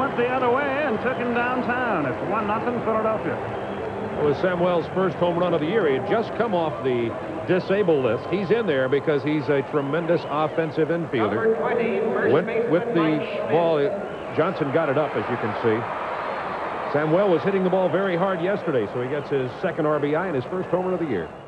went the other way and took him downtown. It's 1-0 Philadelphia. It was Samuel's first home run of the year. He had just come off the disabled list. He's in there because he's a tremendous offensive infielder. 20, Went with the ball. Johnson got it up, as you can see. Samuel was hitting the ball very hard yesterday, so he gets his second RBI and his first home run of the year.